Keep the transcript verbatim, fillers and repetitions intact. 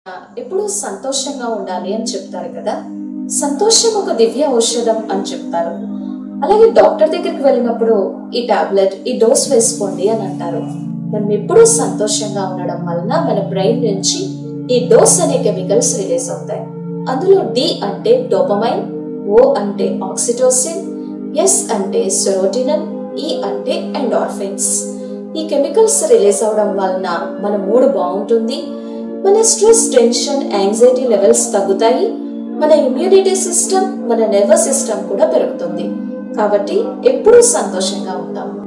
ఎప్పుడు సంతోషంగా ఉండాలి అని చెప్తారు కదా. సంతోషం ఒక దివ్య ఔషధం అని చెప్తారు. అలాగే డాక్టర్ దగ్గరికి వెళ్ళినప్పుడు ఈ టాబ్లెట్ ఈ డోస్ వేసుకోండి అని అంటారు. మనం ఎప్పుడూ సంతోషంగా ఉండడం వలన మన బ్రెయిన్ నుంచి ఈ డోస్ అనే కెమికల్స్ రిలీజ్ అవుతాయి. అందులో డి అంటే డోపమైన్, ఓ అంటే ఆక్సిటోసిన్, ఎస్ అంటే సెరోటోనిన్, ఈ అంటే ఎండార్ఫిన్స్. ఈ కెమికల్స్ రిలీజ్ అవడం వలన మన మూడ్ బాగుంటుంది, మన స్ట్రెస్, టెన్షన్, యాంగ్జైటీ లెవెల్స్ తగ్గుతాయి, మన ఇమ్యూనిటీ సిస్టమ్, మన నర్వస్ సిస్టమ్ కూడా పెరుగుతుంది. కాబట్టి ఎప్పుడూ సంతోషంగా ఉంటాం.